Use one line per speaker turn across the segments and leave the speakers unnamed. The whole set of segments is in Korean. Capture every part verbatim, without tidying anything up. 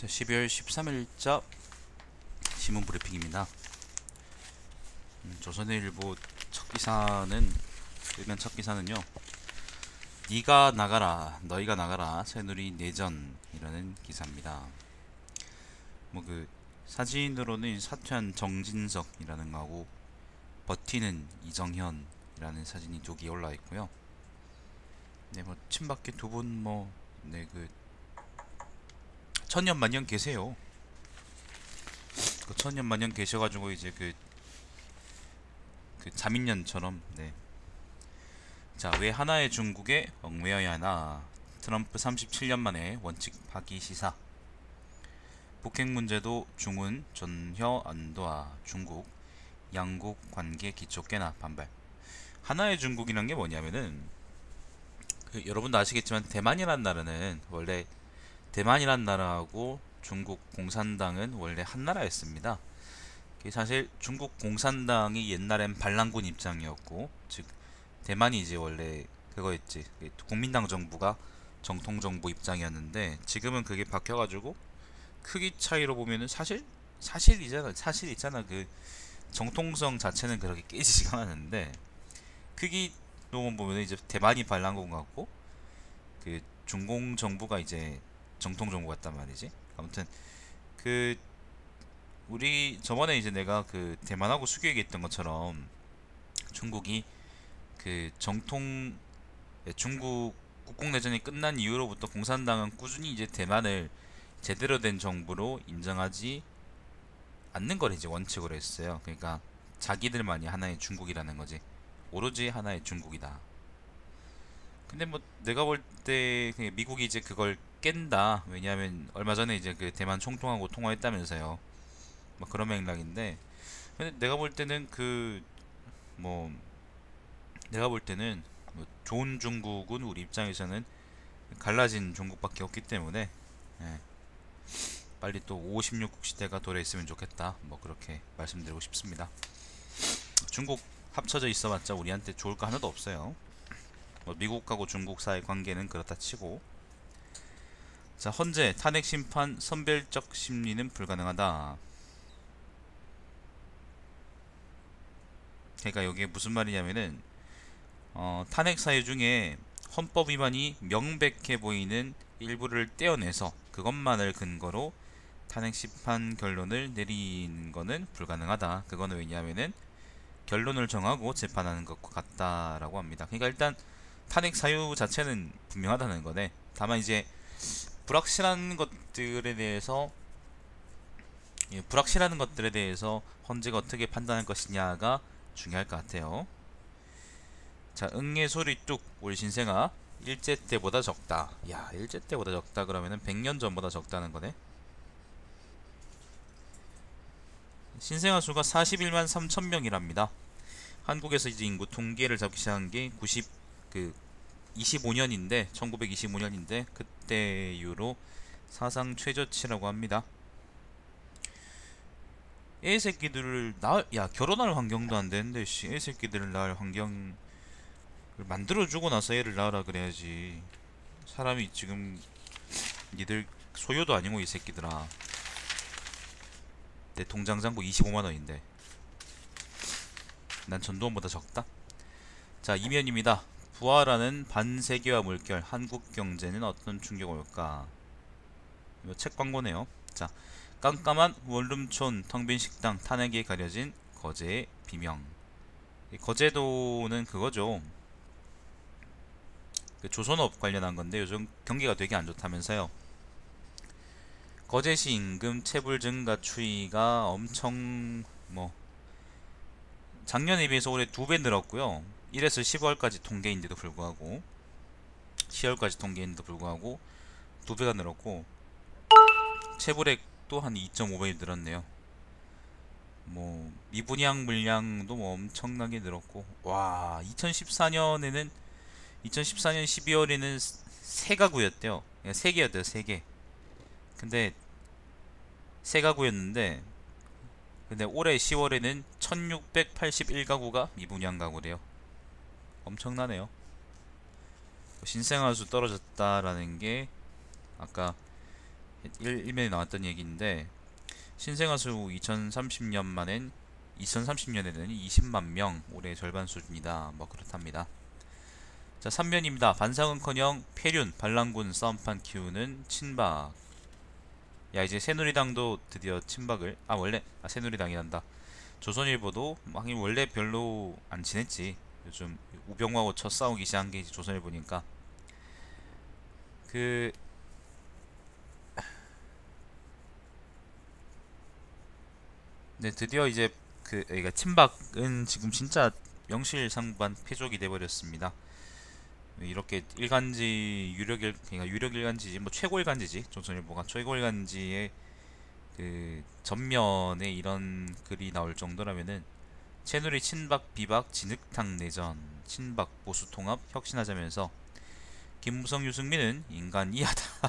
자, 십이월 십삼일자 신문 브리핑입니다. 음, 조선일보 첫 기사는 일면 첫 기사는요. 네가 나가라, 너희가 나가라, 새누리 내전이라는 기사입니다. 뭐 그 사진으로는 사퇴한 정진석이라는 거하고 버티는 이정현이라는 사진이 두 개 올라 있고요. 네, 뭐 친박계 두 분 뭐 네 그 천년만년 계세요. 그 천년만년 계셔가지고 이제 그, 그 자민련처럼 네. 자, 왜 하나의 중국에 얽매여야 하나? 트럼프 삼십칠 년 만에 원칙 파기 시사. 북핵 문제도 중은 전혀 안도와 중국 양국 관계 기초 깨나 반발. 하나의 중국이란 게 뭐냐면은 그 여러분도 아시겠지만 대만이란 나라는 원래 대만이란 나라하고 중국 공산당은 원래 한 나라였습니다. 사실 중국 공산당이 옛날엔 반란군 입장이었고, 즉 대만이 이제 원래 그거였지, 국민당 정부가 정통 정부 입장이었는데, 지금은 그게 바뀌어가지고 크기 차이로 보면은 사실 사실이잖아, 사실 있잖아. 그 정통성 자체는 그렇게 깨지지가 않았는데 크기로 보면 이제 대만이 반란군 같고, 그 중공 정부가 이제 정통 정부 같단 말이지. 아무튼 그 우리 저번에 이제 내가 그 대만하고 수교 얘기했던 것처럼 중국이 그 정통 중국 국공내전이 끝난 이후로부터 공산당은 꾸준히 이제 대만을 제대로 된 정부로 인정하지 않는 걸 이제 원칙으로 했어요. 그러니까 자기들만이 하나의 중국이라는 거지. 오로지 하나의 중국이다. 근데 뭐 내가 볼 때 미국이 이제 그걸 깬다. 왜냐하면 얼마 전에 이제 그 대만 총통하고 통화했다면서요. 뭐 그런 맥락인데, 근데 내가 볼 때는 그 뭐 내가 볼 때는 뭐 좋은 중국은 우리 입장에서는 갈라진 중국밖에 없기 때문에, 예, 빨리 또 오십육 국 시대가 도래했으면 좋겠다. 뭐 그렇게 말씀드리고 싶습니다. 중국 합쳐져 있어봤자 우리한테 좋을 거 하나도 없어요. 뭐 미국하고 중국 사이 관계는 그렇다 치고. 자, 헌재 탄핵 심판 선별적 심리는 불가능하다. 그러니까 여기에 무슨 말이냐면은 어, 탄핵 사유 중에 헌법 위반이 명백해 보이는 일부를 떼어내서 그것만을 근거로 탄핵 심판 결론을 내리는 거는 불가능하다. 그거는 왜냐하면은 결론을 정하고 재판하는 것과 같다라고 합니다. 그러니까 일단 탄핵 사유 자체는 분명하다는 거네. 다만 이제 불확실한 것들에 대해서 예, 불확실한 것들에 대해서 헌재가 어떻게 판단할 것이냐가 중요할 것 같아요. 자, 응애 소리 뚝 우리 신생아 일제 때보다 적다. 야, 일제 때보다 적다 그러면은 백 년 전보다 적다는 거네. 신생아 수가 사십일만 삼천 명이랍니다. 한국에서 이제 인구 통계를 잡기 시작한 게 구십 그 이십오 년인데 천구백이십오 년인데 그때 이후로 사상 최저치라고 합니다. 애 새끼들을 낳을 야 결혼할 환경도 안 되는데 씨, 애 새끼들을 낳을 환경 만들어주고 나서 애를 낳으라 그래야지. 사람이 지금 니들 소요도 아니고 이 새끼들아. 내 통장 잔고 이십오만 원인데 난 전두환보다 적다? 자, 이면입니다. 부활하는 반세계화 물결 한국 경제는 어떤 충격을 올까? 이거 책 광고네요. 자, 깜깜한 원룸촌 텅빈 식당 탄핵에 가려진 거제의 비명. 이 거제도는 그거죠. 그 조선업 관련한 건데 요즘 경기가 되게 안 좋다면서요. 거제시 임금 체불 증가 추이가 엄청 뭐 작년에 비해서 올해 두 배 늘었고요. 일에서 십오월까지 통계인데도 불구하고 시월까지 통계인데도 불구하고 두 배가 늘었고 체불액도 한 이 점 오 배 늘었네요. 뭐 미분양 물량도 뭐 엄청나게 늘었고, 와, 이천십사 년에는 이천십사 년 십이월에는 세 가구였대요. 세 개였대요, 세 개. 근데 세 가구였는데 근데 올해 시월에는 천육백팔십일 가구가 미분양 가구래요. 엄청나네요. 신생아수 떨어졌다라는 게 아까 일, 일면에 나왔던 얘기인데 신생아수 이천삼십 년 만엔 이천삼십 년에는 이십만 명, 올해 절반 수준이다. 뭐 그렇답니다. 자, 삼 면입니다. 반상은커녕 폐륜, 반란군 싸움판 키우는 친박. 야, 이제 새누리당도 드디어 친박을, 아 원래 아 새누리당이란다. 조선일보도 하긴 원래 별로 안 친했지. 요즘 우병우하고 첫 싸우기 시작한 게 이제 조선일보니까. 그 네, 드디어 이제 그 그러니까 친박은 지금 진짜 명실상부한 패족이 돼버렸습니다. 이렇게 일간지 유력 일 그러니까 유력 일간지지 뭐 최고 일간지지, 조선일보가 최고 일간지의 그 전면에 이런 글이 나올 정도라면은 채널이 친박 비박 진흙탕 내전 친박 보수 통합 혁신하자면서 김무성 유승민은 인간 이하다.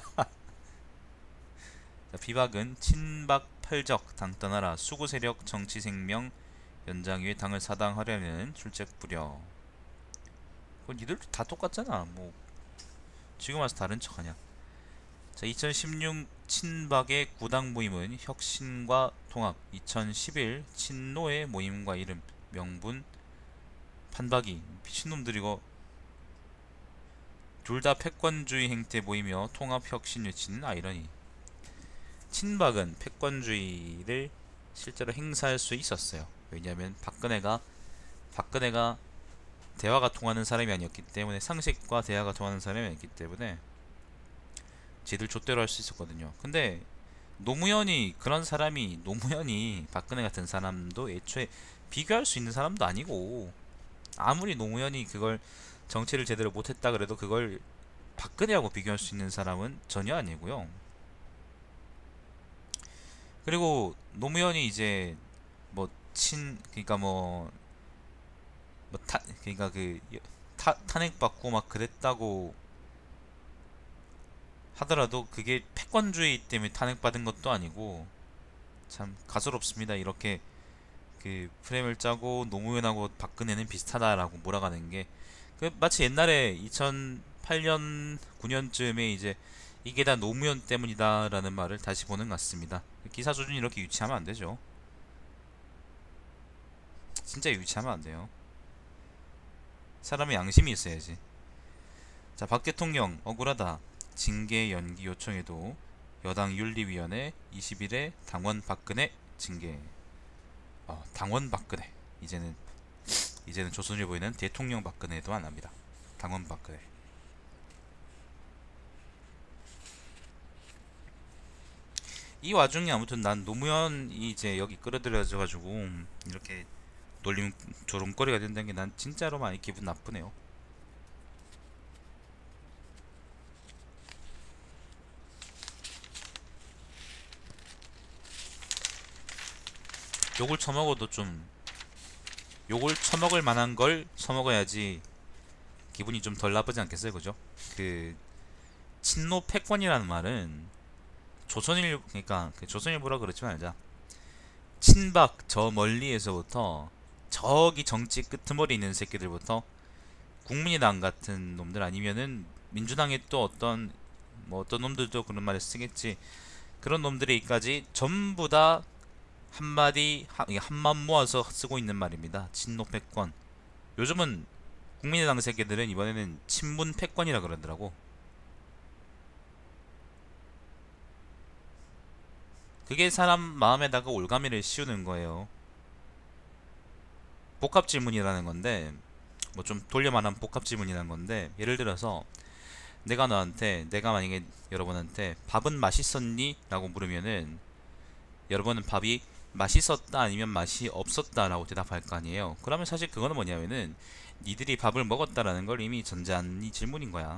비박은 친박 팔적 당 떠나라 수구 세력 정치 생명 연장 위에 당을 사당하려는 출첵 부려. 그건 니들도 다 똑같잖아. 뭐 지금 와서 다른 척하냐. 자, 이천십육 친박의 구당 모임은 혁신과 통합. 이천십일 친노의 모임과 이름 명분 판박이. 미친놈들이고 둘 다 패권주의 행태 모이며 통합 혁신 외치는 아이러니. 친박은 패권주의를 실제로 행사할 수 있었어요. 왜냐하면 박근혜가 박근혜가 대화가 통하는 사람이 아니었기 때문에, 상식과 대화가 통하는 사람이 아니었기 때문에 지들 좆대로 할 수 있었거든요. 근데 노무현이 그런 사람이 노무현이 박근혜 같은 사람도 애초에 비교할 수 있는 사람도 아니고, 아무리 노무현이 그걸 정치를 제대로 못했다 그래도 그걸 박근혜하고 비교할 수 있는 사람은 전혀 아니고요. 그리고 노무현이 이제 뭐 친 그러니까 뭐 뭐 타 그러니까 그 타, 탄핵받고 막 그랬다고 하더라도 그게 패권주의 때문에 탄핵받은 것도 아니고, 참 가소롭습니다. 이렇게 그 프레임을 짜고 노무현하고 박근혜는 비슷하다라고 몰아가는 게, 그 마치 옛날에 이천팔 년 구 년쯤에 이제 이게 다 노무현 때문이다라는 말을 다시 보는 것 같습니다. 기사 수준이 이렇게 유치하면 안 되죠. 진짜 유치하면 안 돼요. 사람의 양심이 있어야지. 자, 박 대통령 억울하다. 징계 연기 요청에도 여당 윤리위원회 이십 일에 당원 박근혜 징계. 어, 당원 박근혜. 이제는 이제는 조선일보에는 대통령 박근혜도 안 합니다. 당원 박근혜. 이 와중에 아무튼 난 노무현이 이제 여기 끌어들여져 가지고 이렇게 놀림 조롱거리가 된다는 게 난 진짜로 많이 기분 나쁘네요. 욕을 처먹어도 좀 욕을 처먹을 만한 걸 처먹어야지 기분이 좀 덜 나쁘지 않겠어요, 그죠? 그 친노 패권이라는 말은 조선일 그러니까 그 조선일보라 그렇지 말자. 친박 저 멀리에서부터 저기 정치 끄트머리 있는 새끼들부터 국민의당 같은 놈들, 아니면은 민주당의 또 어떤 뭐 어떤 놈들도 그런 말을 쓰겠지. 그런 놈들에게까지 전부 다 한마디 한맘 모아서 쓰고 있는 말입니다. 친노 패권. 요즘은 국민의당 새끼들은 이번에는 친문 패권이라 그러더라고. 그게 사람 마음에다가 올가미를 씌우는 거예요. 복합 질문이라는 건데, 뭐 좀 돌려말하면 복합 질문이라는 건데, 예를 들어서 내가 너한테 내가 만약에 여러분한테 밥은 맛있었니? 라고 물으면은 여러분은 밥이 맛있었다 아니면 맛이 없었다 라고 대답할 거 아니에요. 그러면 사실 그거는 뭐냐면은 니들이 밥을 먹었다라는 걸 이미 전제한 이 질문인 거야.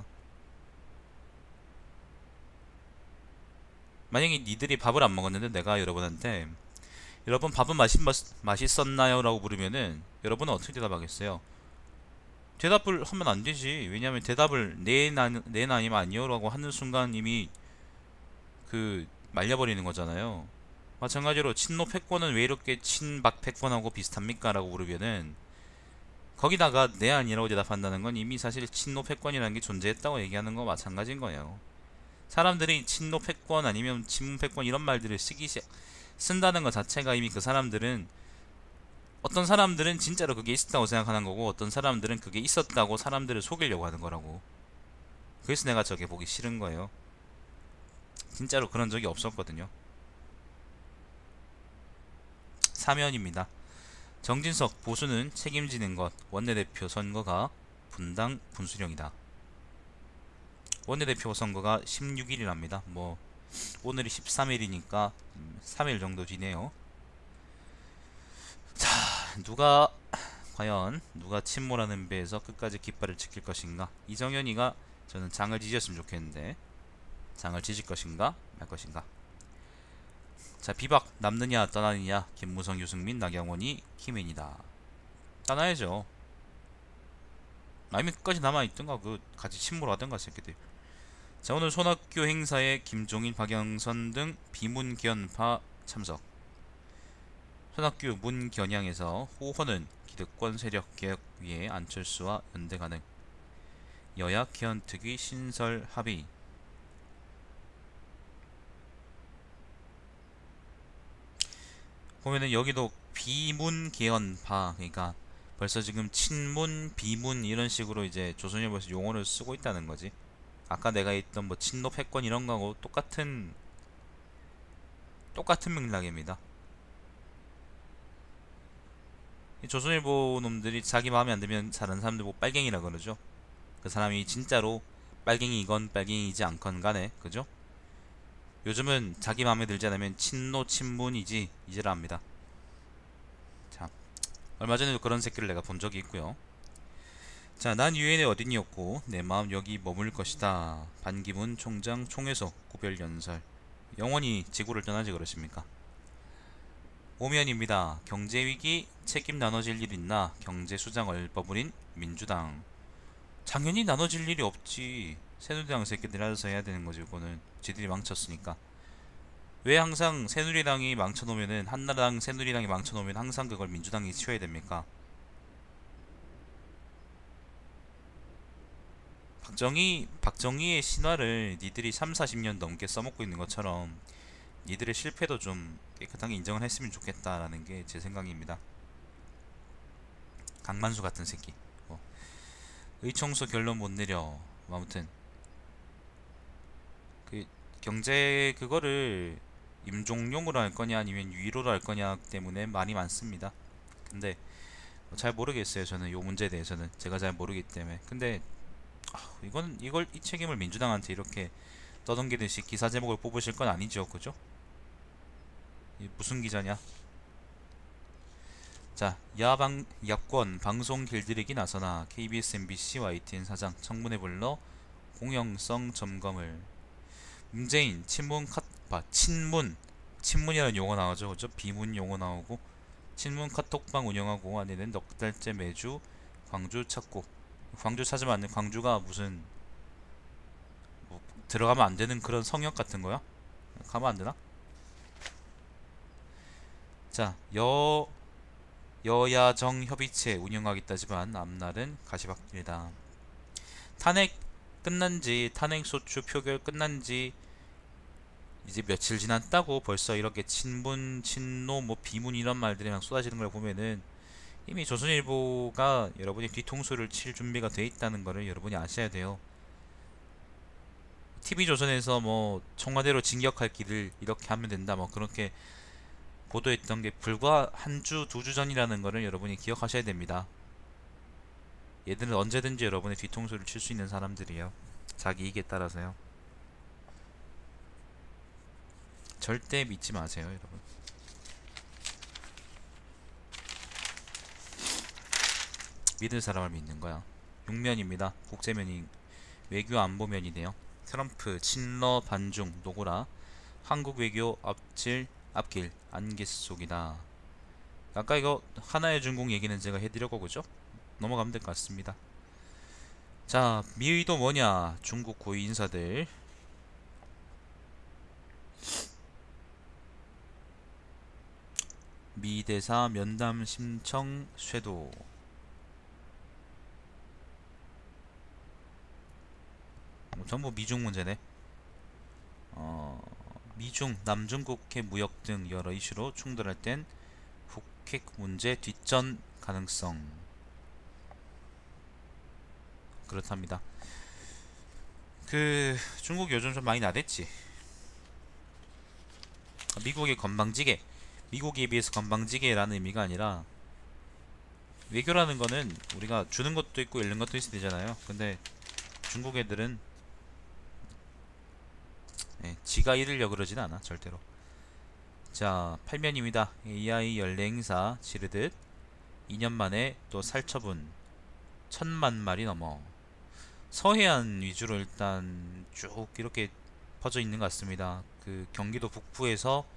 만약에 니들이 밥을 안 먹었는데 내가 여러분한테 여러분 밥은 맛있, 맛있었나요? 라고 물으면은 여러분은 어떻게 대답하겠어요? 대답을 하면 안 되지. 왜냐하면 대답을 네, 나, 네 아니면 아니요 라고 하는 순간 이미 그 말려버리는 거잖아요. 마찬가지로 친노 패권은 왜 이렇게 친박 패권하고 비슷합니까? 라고 물으면은 거기다가 네 아니라고 대답한다는 건 이미 사실 친노 패권이라는 게 존재했다고 얘기하는 거 마찬가지인 거예요. 사람들이 친노 패권 아니면 친문 패권 이런 말들을 쓰기 시 쓴다는 것 자체가 이미 그 사람들은, 어떤 사람들은 진짜로 그게 있었다고 생각하는 거고 어떤 사람들은 그게 있었다고 사람들을 속이려고 하는 거라고. 그래서 내가 저게 보기 싫은 거예요. 진짜로 그런 적이 없었거든요. 사면입니다. 정진석 보수는 책임지는 것. 원내대표 선거가 분당 분수령이다. 원내대표 선거가 십육 일이랍니다. 뭐 오늘이 십삼 일이니까 삼 일 정도 뒤네요. 자, 누가 과연 누가 침몰하는 배에서 끝까지 깃발을 지킬 것인가. 이정현이가 저는 장을 지졌으면 좋겠는데 장을 지질 것인가 말 것인가. 자, 비박 남느냐 떠나느냐. 김무성, 유승민, 나경원이 키맨이다. 떠나야죠. 아니면 끝까지 남아있던가 그 같이 침몰하던가 새끼들. 자, 오늘 손학규 행사에 김종인, 박영선 등 비문견파 참석. 손학규 문견양에서 호호는 기득권 세력 개혁 위에 안철수와 연대 가능. 여야 개헌특위 신설 합의. 보면은 여기도 비문 개헌파, 그러니까 벌써 지금 친문, 비문 이런 식으로 이제 조선일보에서 용어를 쓰고 있다는 거지. 아까 내가 했던 뭐 친노 패권 이런 거하고 똑같은 똑같은 맥락입니다. 이 조선일보 놈들이 자기 마음에 안 들면 다른 사람들 뭐 빨갱이라 그러죠. 그 사람이 진짜로 빨갱이건 빨갱이지 않건 간에, 그죠? 요즘은 자기 마음에 들지 않으면 친노 친문이지 이제라 합니다. 자, 얼마 전에도 그런 새끼를 내가 본 적이 있고요. 자, 난 유엔의 어린이였고 내 마음 여기 머물 것이다. 반기문 총장 총회소 구별연설. 영원히 지구를 떠나지 그러십니까? 오면입니다. 경제위기 책임 나눠질 일 있나. 경제수장 얼버무린 민주당. 당연히 나눠질 일이 없지. 새누리당 새끼들이 알아서 해야 되는 거지. 이거는 지들이 망쳤으니까. 왜 항상 새누리당이 망쳐놓으면은, 한나라당 새누리당이 망쳐놓으면 항상 그걸 민주당이 치워야 됩니까? 박정희, 박정희의 신화를 니들이 삼, 사십 년 넘게 써먹고 있는 것처럼 니들의 실패도 좀 깨끗하게 인정을 했으면 좋겠다라는 게 제 생각입니다. 강만수 같은 새끼. 뭐. 의청소 결론 못 내려. 뭐 아무튼 그 경제 그거를 임종용으로 할 거냐 아니면 위로로 할 거냐 때문에 말이 많습니다. 근데 잘 모르겠어요. 저는 요 문제에 대해서는 제가 잘 모르기 때문에. 근데 아, 이건 이걸 이 책임을 민주당한테 이렇게 떠넘기듯이 기사 제목을 뽑으실 건 아니죠, 그죠? 이 무슨 기자냐? 자, 야방 야권 방송 길들이기 나서나. 케이비에스, 엠비씨, 와이티엔 사장 청문회 불러 공영성 점검을. 문재인 친문 카 아, 친문 친문이라는 용어 나오죠, 그죠? 비문 용어 나오고. 친문 카톡방 운영하고 안에는 넉 달째 매주 광주 찾고. 광주 찾으면 안 돼. 광주가 무슨 뭐 들어가면 안 되는 그런 성역 같은 거야? 가면 안 되나? 자, 여 여야정 협의체 운영하겠다지만 앞날은 가시밭길이다. 탄핵 끝난지, 탄핵소추 표결 끝난지 이제 며칠 지났다고 벌써 이렇게 친문, 친노, 뭐 비문 이런 말들이 막 쏟아지는 걸 보면은 이미 조선일보가 여러분이 뒤통수를 칠 준비가 돼 있다는 거를 여러분이 아셔야 돼요. 티비조선에서 뭐 청와대로 진격할 길을 이렇게 하면 된다 뭐 그렇게 보도했던 게 불과 한 주, 두 주 전이라는 거를 여러분이 기억하셔야 됩니다. 얘들은 언제든지 여러분의 뒤통수를 칠 수 있는 사람들이에요. 자기 이익에 따라서요. 절대 믿지 마세요, 여러분. 믿을 사람을 믿는 거야. 육 면입니다. 국제면이 외교 안보면이네요. 트럼프 친러 반중 노고라. 한국 외교 앞질 앞길 안갯속이다. 아까 이거 하나의 중국 얘기는 제가 해드렸고 그죠? 넘어가면 될 것 같습니다. 자, 미의도 뭐냐? 중국 고위 인사들 미 대사 면담 신청 쇄도. 전부 미중 문제네. 미중, 남중국해 무역 등 여러 이슈로 충돌할 땐 북핵 문제 뒷전 가능성 그렇답니다. 그 중국 요즘 좀 많이 나댔지. 미국의 건방지게, 미국에 비해서 건방지게라는 의미가 아니라 외교라는 거는 우리가 주는 것도 있고 잃는 것도 있어야 되잖아요. 근데 중국 애들은 예, 지가 잃으려 그러진 않아 절대로. 자, 팔 면입니다. 에이아이 연례 행사 치르듯 이 년 만에 또 살처분 천만 마리 넘어. 서해안 위주로 일단 쭉 이렇게 퍼져 있는 것 같습니다. 그 경기도 북부에서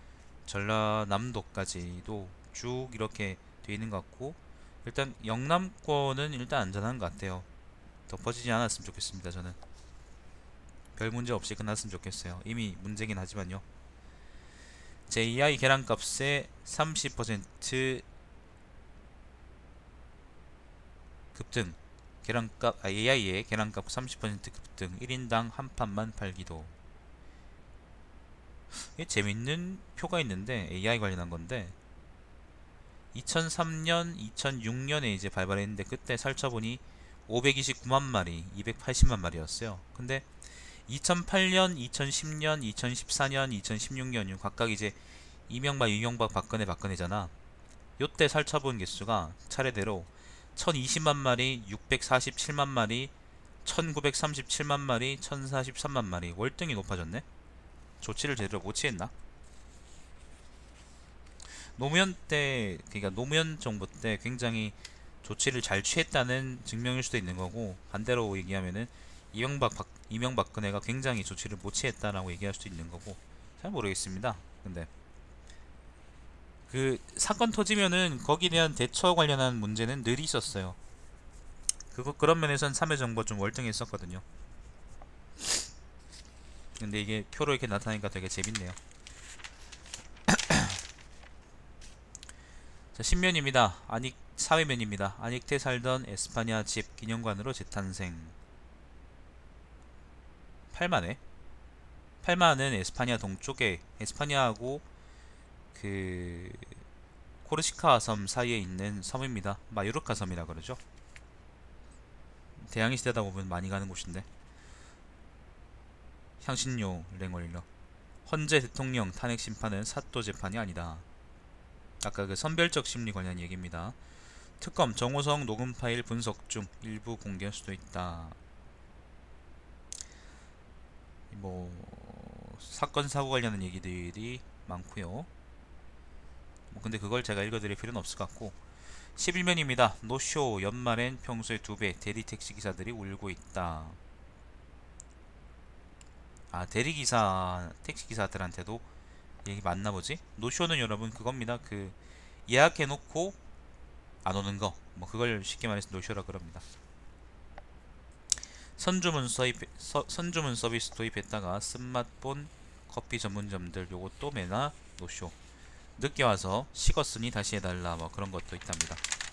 전라남도까지도 쭉 이렇게 돼 있는 것 같고, 일단 영남권은 일단 안전한 것 같아요. 더 퍼지지 않았으면 좋겠습니다. 저는 별 문제 없이 끝났으면 좋겠어요. 이미 문제긴 하지만요. 제이아이 계란값의 삼십 퍼센트 급등. 계란값, 아, 에이아이의 계란값 삼십 퍼센트 급등. 일 인당 한 판만 팔기도. 이게 재밌는 표가 있는데 에이아이 관련한 건데, 이천삼 년, 이천육 년에 이제 발발했는데 그때 살처분이 오백이십구만 마리, 이백팔십만 마리였어요. 근데 이천팔 년, 이천십 년, 이천십사 년, 이천십육 년 각각 이제 이명박, 이명박, 박근혜, 박근혜잖아. 요때 살처분 개수가 차례대로 천이십만 마리, 육백사십칠만 마리, 천구백삼십칠만 마리, 천사십삼만 마리. 월등히 높아졌네. 조치를 제대로 못 취했나? 노무현 때, 그러니까 노무현 정부 때 굉장히 조치를 잘 취했다는 증명일 수도 있는 거고, 반대로 얘기하면은 이명박, 박, 이명박근혜가 굉장히 조치를 못 취했다라고 얘기할 수도 있는 거고, 잘 모르겠습니다. 근데 그 사건 터지면은 거기에 대한 대처 관련한 문제는 늘 있었어요. 그거 그런 면에선 참여정부가 좀 월등했었거든요. 근데 이게 표로 이렇게 나타나니까 되게 재밌네요. 자, 신면입니다. 아닉 사회면입니다. 아닉테 살던 에스파냐 집 기념관으로 재탄생. 팔만에 팔만은 에스파냐 동쪽에, 에스파냐하고 그 코르시카 섬 사이에 있는 섬입니다. 마요르카 섬이라 그러죠. 대양이 시대다 보면 많이 가는 곳인데. 향신료 랭얼러. 헌재 대통령 탄핵 심판은 사또 재판이 아니다. 아까 그 선별적 심리 관련 얘기입니다. 특검 정호성 녹음 파일 분석 중 일부 공개할 수도 있다. 뭐 사건 사고 관련한 얘기들이 많고요. 뭐 근데 그걸 제가 읽어드릴 필요는 없을 것 같고. 십일 면입니다. 노쇼 연말엔 평소의 두 배 대리 택시 기사들이 울고 있다. 아, 대리기사 택시 기사들한테도 얘기 맞나 보지? 노쇼는 여러분 그겁니다. 그 예약해놓고 안 오는 거, 뭐 그걸 쉽게 말해서 노쇼라 그럽니다. 선주문 서입, 서, 선주문 서비스 도입했다가 쓴맛 본 커피 전문점들 요것도 매나 노쇼. 늦게 와서 식었으니 다시 해달라, 뭐 그런 것도 있답니다.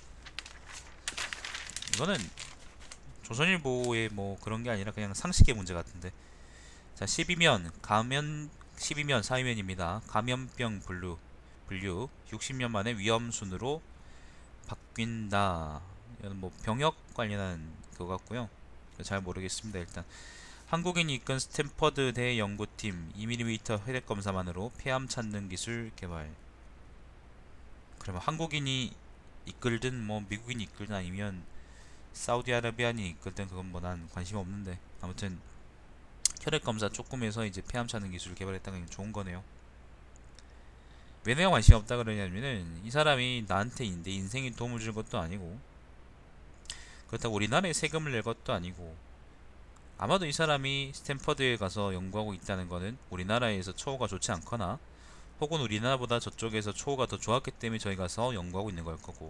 이거는 조선일보의 뭐 그런 게 아니라 그냥 상식의 문제 같은데. 자, 십이 면 감염, 십이 면 사위면입니다. 감염병 분류 분류 육십 년 만에 위험순으로 바뀐다. 이건 뭐 병역 관련한 그거 같고요. 잘 모르겠습니다. 일단 한국인이 이끈 스탠퍼드 대 연구팀 이 밀리미터 혈액 검사만으로 폐암 찾는 기술 개발. 그러면 한국인이 이끌든 뭐 미국인이 이끌든 아니면 사우디아라비아인이 이끌든 그건 뭐 난 관심 없는데, 아무튼 혈액 검사 조금 해서 이제 폐암 찾는 기술을 개발했다는 게 좋은 거네요. 왜 내가 관심 없다 그러냐면은 이 사람이 나한테 내 인생에 도움을 줄 것도 아니고, 그렇다고 우리나라에 세금을 낼 것도 아니고, 아마도 이 사람이 스탠퍼드에 가서 연구하고 있다는 거는 우리나라에서 처우가 좋지 않거나 혹은 우리나라보다 저쪽에서 처우가 더 좋았기 때문에 저희 가서 연구하고 있는 걸 거고,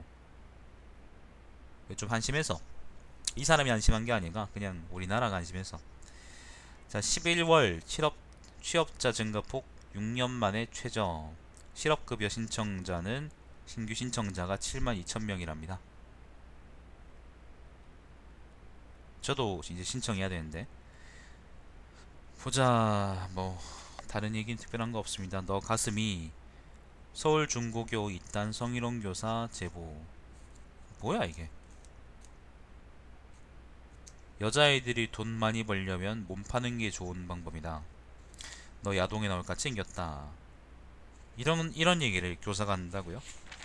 좀 한심해서, 이 사람이 한심한 게 아니라 그냥 우리나라가 한심해서. 자, 십일월 취업, 취업자 증가폭 육 년 만에 최저. 실업급여 신청자는 신규 신청자가 칠만 이천 명이랍니다. 저도 이제 신청해야 되는데 보자. 뭐 다른 얘기는 특별한 거 없습니다. 너 가슴이 서울 중고교 이단 성희롱 교사 제보. 뭐야 이게? 여자애들이 돈 많이 벌려면 몸 파는 게 좋은 방법이다. 너 야동에 나올까 챙겼다. 이런 이런 얘기를 교사가 한다고요?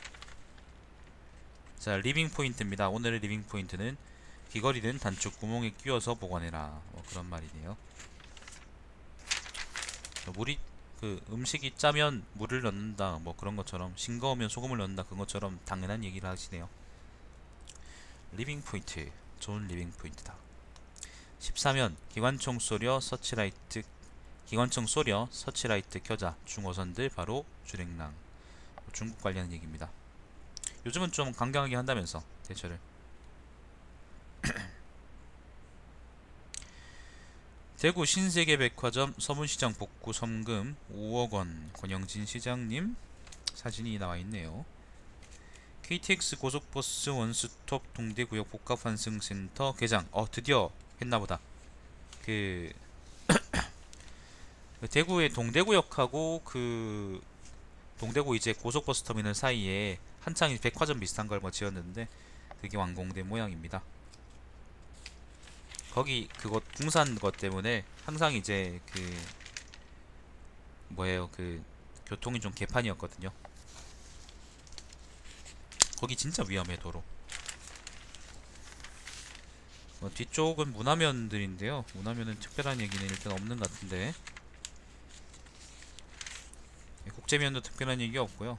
자, 리빙 포인트입니다. 오늘의 리빙 포인트는 귀걸이는 단축 구멍에 끼워서 보관해라. 뭐 그런 말이네요. 물이 그 음식이 짜면 물을 넣는다. 뭐 그런 것처럼 싱거우면 소금을 넣는다. 그런 것처럼 당연한 얘기를 하시네요. 리빙 포인트. 좋은 리빙 포인트다. 십사면 기관총 쏘려 서치라이트 기관총 쏘려 서치라이트 켜자. 중어선들 바로 주랭랑. 중국 관련 얘기입니다. 요즘은 좀 강경하게 한다면서 대처를. 대구 신세계백화점 서문시장 복구 섬금 오억원. 권영진 시장님 사진이 나와있네요. 케이티엑스 고속버스 원스톱 동대구역 복합환승센터 개장. 어 드디어 했나보다. 그 대구의 동대구역하고 그 동대구 이제 고속버스 터미널 사이에 한창 백화점 비슷한 걸 뭐 지었는데 그게 완공된 모양입니다. 거기 그거 궁산 것 때문에 항상 이제 그 뭐예요, 그 교통이 좀 개판이었거든요. 거기 진짜 위험해 도로. 어, 뒤쪽은 문화면들인데요. 문화면은 특별한 얘기는 일단 없는 것 같은데 국제면도 특별한 얘기 없고요.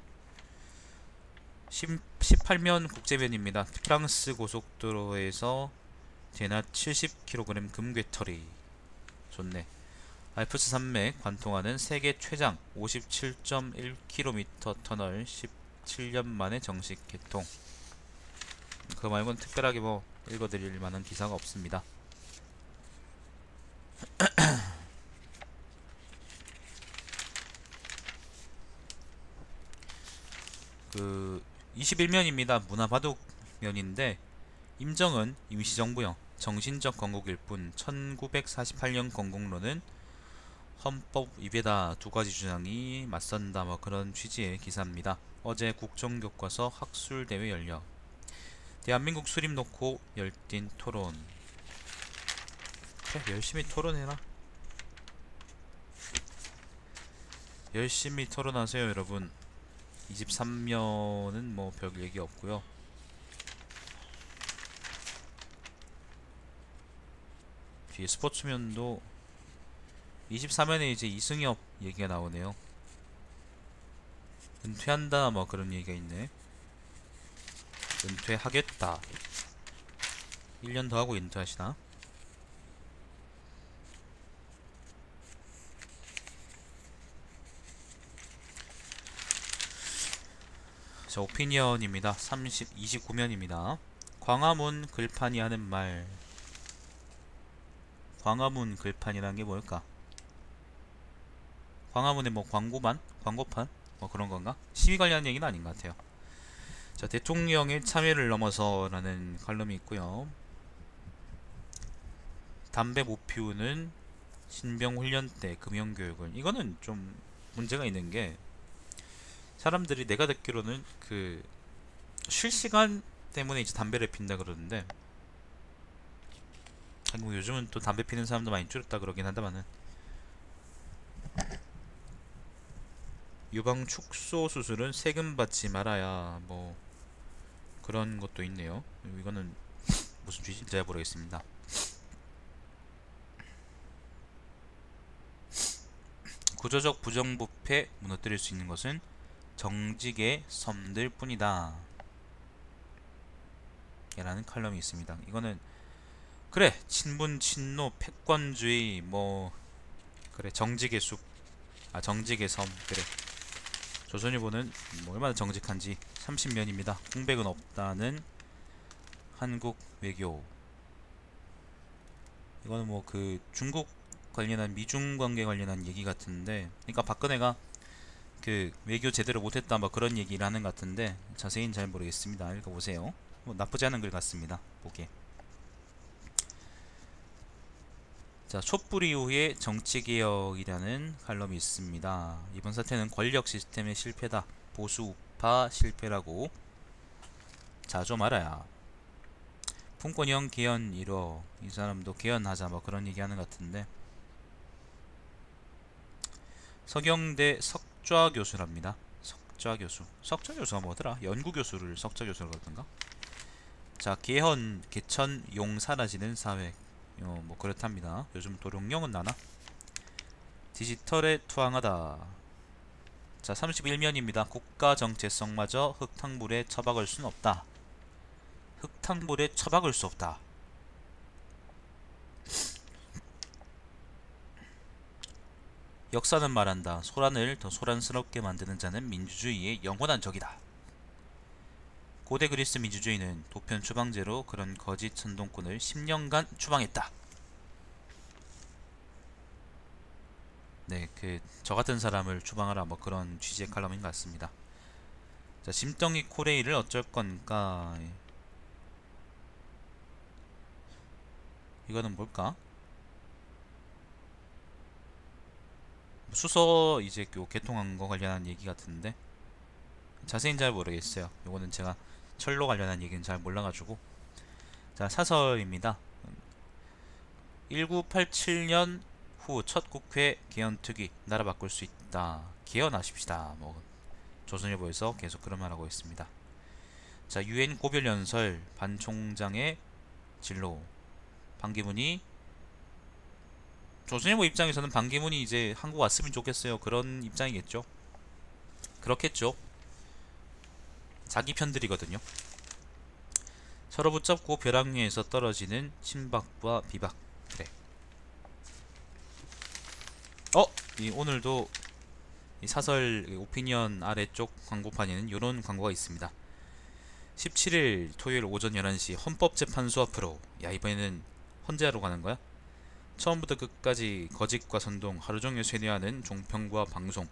십팔면 국제면입니다. 프랑스 고속도로에서 대낮 칠십 킬로그램 금괴털이. 좋네. 알프스 산맥 관통하는 세계 최장 오십칠 점 일 킬로미터 터널 십칠년 만에 정식 개통. 그 말고는 특별하게 뭐 읽어드릴 만한 기사가 없습니다. 그 이십일면입니다. 문화바둑면인데 임정은 임시정부형 정신적 건국일 뿐 천구백사십팔년 건국론은 헌법 위배다. 두가지 주장이 맞선다. 뭐 그런 취지의 기사입니다. 어제 국정교과서 학술대회 열려 대한민국 수립 놓고 열띤 토론. 그래, 열심히 토론해라. 열심히 토론하세요 여러분. 이십삼면은 뭐 별 얘기 없고요. 뒤에 스포츠면도 이십사면에 이제 이승엽 얘기가 나오네요. 은퇴한다 뭐 그런 얘기가 있네. 은퇴하겠다. 일 년 더 하고 은퇴하시나? 자, 오피니언입니다. 삼십, 이십구면입니다. 광화문 글판이 하는 말. 광화문 글판이란 게 뭘까? 광화문에 뭐 광고만? 광고판? 뭐 그런 건가? 시위 관련 얘기는 아닌 것 같아요. 자, 대통령의 참여를 넘어서 라는 칼럼이 있고요. 담배 못 피우는 신병 훈련 때 금연교육을. 이거는 좀 문제가 있는 게 사람들이 내가 듣기로는 그 실시간 때문에 이제 담배를 핀다 그러는데 뭐 요즘은 또 담배 피는 사람도 많이 줄었다 그러긴 하다마는 유방 축소 수술은 세금 받지 말아야 뭐 그런 것도 있네요. 이거는 무슨 취지인지 잘 모르겠습니다. 구조적 부정부패 무너뜨릴 수 있는 것은 정직의 섬들 뿐이다 라는 칼럼이 있습니다. 이거는 그래 친분 친노 패권주의 뭐 그래 정직의 숲, 아 정직의 섬. 그래 조선일보는 뭐 얼마나 정직한지. 삼십면입니다. 공백은 없다는 한국 외교. 이거는 뭐 그 중국 관련한 미중 관계 관련한 얘기 같은데, 그러니까 박근혜가 그 외교 제대로 못했다 뭐 그런 얘기를 하는 것 같은데 자세히는 잘 모르겠습니다. 읽어보세요. 뭐 나쁘지 않은 글 같습니다. 보기에. 자, 촛불 이후의 정치개혁이라는 칼럼이 있습니다. 이번 사태는 권력 시스템의 실패다. 보수 우파 실패라고. 자, 좀 알아야. 분권형 개헌 이뤄. 이 사람도 개헌하자 뭐 그런 얘기하는 것 같은데. 서경대 석좌 교수랍니다. 석좌 교수. 석좌 교수가 뭐더라? 연구 교수를 석좌 교수라고 그러던가? 자, 개헌, 개천, 용 사라지는 사회. 어, 뭐 그렇답니다. 요즘 도룡령은 나나? 디지털에 투항하다. 자, 삼십일 면입니다. 국가 정체성마저 흙탕물에 처박을 순 없다. 흙탕물에 처박을 수 없다. 역사는 말한다. 소란을 더 소란스럽게 만드는 자는 민주주의의 영원한 적이다. 고대 그리스 민주주의는 도편 추방제로 그런 거짓 선동꾼을 십 년간 추방했다. 네, 그 저 같은 사람을 추방하라 뭐 그런 취지의 칼럼인 것 같습니다. 자, 짐덩이 코레일을 어쩔 건가? 이거는 뭘까? 수서 이제 요 개통한 거 관련한 얘기 같은데 자세히는 잘 모르겠어요. 요거는 제가 철로 관련한 얘기는 잘 몰라가지고. 자, 사설입니다. 천구백팔십칠 년 후 첫 국회 개헌특위 나라 바꿀 수 있다. 개헌하십시다. 뭐 조선일보에서 계속 그런 말하고 있습니다. 자, 유엔 고별연설 반 총장의 진로. 반기문이 조선일보 입장에서는 반기문이 이제 한국 왔으면 좋겠어요. 그런 입장이겠죠. 그렇겠죠. 자기 편들이거든요. 서로 붙잡고 벼랑 위에서 떨어지는 친박과 비박. 그래. 어! 이 오늘도 이 사설 오피니언 아래쪽 광고판에는 이런 광고가 있습니다. 십칠 일 토요일 오전 열한 시 헌법재판소 앞으로. 야, 이번에는 헌재하러 가는 거야? 처음부터 끝까지 거짓과 선동 하루종일 쇠뇌하는 종편과 방송.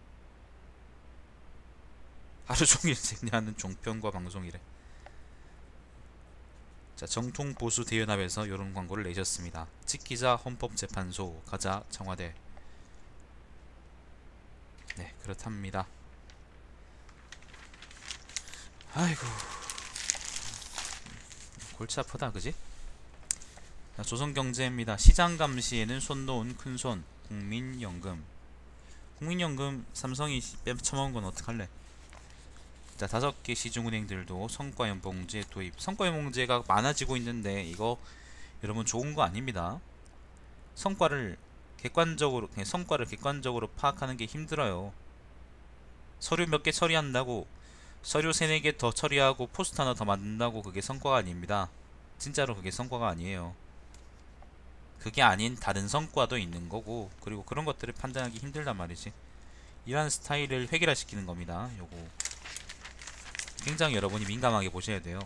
하루종일 쇠뇌하는 종편과 방송이래. 자, 정통보수대연합에서 이런 광고를 내셨습니다. 찍기자 헌법재판소 가자 청와대. 네, 그렇답니다. 아이고, 골치 아프다, 그지? 자, 조선경제입니다. 시장 감시에는 손 놓은 큰손. 국민연금. 국민연금 삼성이 빼쳐먹은 건 어떡할래? 자, 다섯 개 시중은행들도 성과연봉제 도입. 성과연봉제가 많아지고 있는데 이거 여러분 좋은 거 아닙니다. 성과를 객관적으로 그냥 성과를 객관적으로 파악하는 게 힘들어요. 서류 몇 개 처리한다고, 서류 세네 개 더 처리하고 포스트 하나 더 만든다고 그게 성과가 아닙니다. 진짜로 그게 성과가 아니에요. 그게 아닌 다른 성과도 있는 거고, 그리고 그런 것들을 판단하기 힘들단 말이지. 이러한 스타일을 획일화시키는 겁니다. 요거 굉장히 여러분이 민감하게 보셔야 돼요.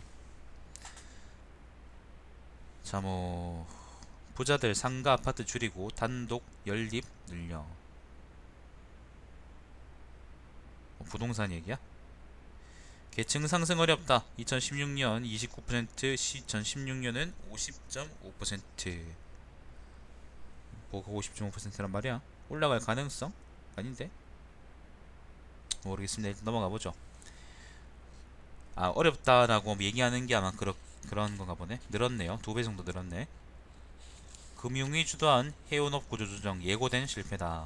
자, 뭐 부자들 상가 아파트 줄이고 단독 연립 늘려. 뭐 부동산 얘기야? 계층 상승 어렵다. 이천십육 년 이십구 퍼센트, 이천십육 년은 오십 점 오 퍼센트. 뭐가 오십 점 오 퍼센트란 말이야? 올라갈 가능성? 아닌데? 모르겠습니다. 일단 넘어가 보죠. 아, 어렵다라고 얘기하는 게 아마 그렇, 그런 건가 보네. 늘었네요. 두 배 정도 늘었네. 금융위 주도한 해운업 구조조정 예고된 실패다.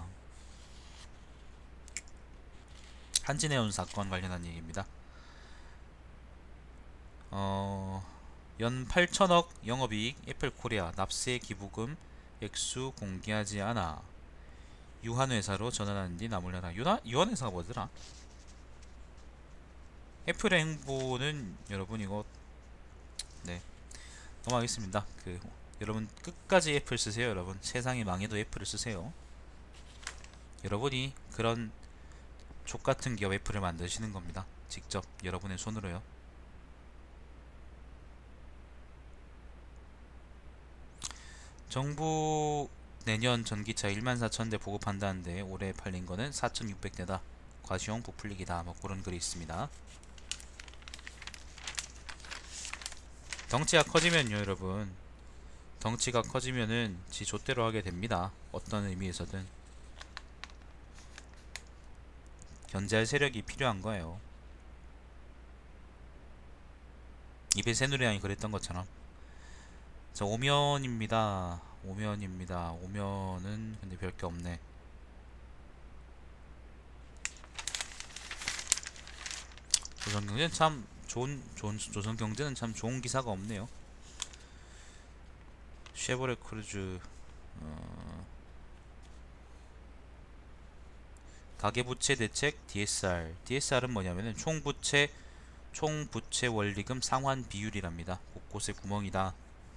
한진해운 사건 관련한 얘기입니다. 어, 연 팔천억 영업이익 애플코리아 납세 기부금 액수 공개하지 않아. 유한회사로 전환한 뒤 나몰라라. 유한, 유한회사가 뭐더라? 애플의 행보는 여러분 이거 네 넘어가겠습니다. 그 여러분 끝까지 애플 쓰세요. 여러분 세상이 망해도 애플을 쓰세요. 여러분이 그런 족같은 기업 애플을 만드시는 겁니다. 직접 여러분의 손으로요. 정부 내년 전기차 만 사천 대 보급한다는데 올해 팔린 거는 사천육백 대다. 과시용 부풀리기다. 뭐 그런 글이 있습니다. 덩치가 커지면요 여러분, 덩치가 커지면은 지 좆대로 하게 됩니다. 어떤 의미에서든 견제할 세력이 필요한 거예요. 입에 새누리랑이 그랬던 것처럼. 자, 오면입니다. 오면입니다. 오면은 근데 별 게 없네. 조선경제는 참 좋은, 좋은 조선경제는 참 좋은 기사가 없네요. 쉐보레 크루즈 어, 가계부채 대책 디에스알. 디에스알은 뭐냐면은 총부채 총부채 원리금 상환 비율이랍니다. 곳곳에 구멍이다.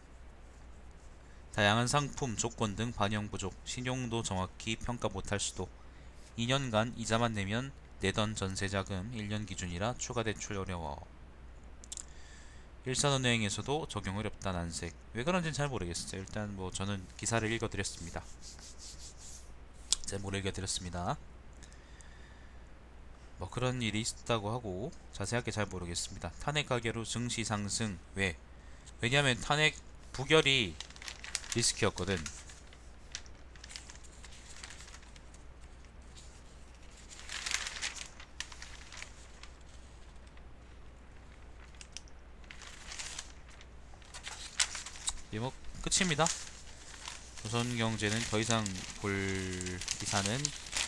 다양한 상품, 조건 등 반영 부족, 신용도 정확히 평가 못할 수도. 이 년간 이자만 내면 내던 전세자금 일 년 기준이라 추가 대출 어려워. 일산은행에서도 적용 어렵다 난색. 왜 그런지는 잘 모르겠어요. 일단 뭐 저는 기사를 읽어드렸습니다. 제목을 읽어드렸습니다. 뭐 그런 일이 있었다고 하고 자세하게 잘 모르겠습니다. 탄핵 가계로 증시 상승. 왜? 왜냐하면 탄핵 부결이 리스크였거든. 예, 뭐 끝입니다. 조선경제는 더 이상 볼 기사는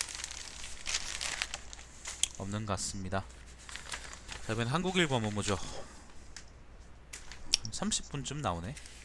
없는 것 같습니다. 자, 이번엔 한국일보 한번 보죠. 삼십 분쯤 나오네.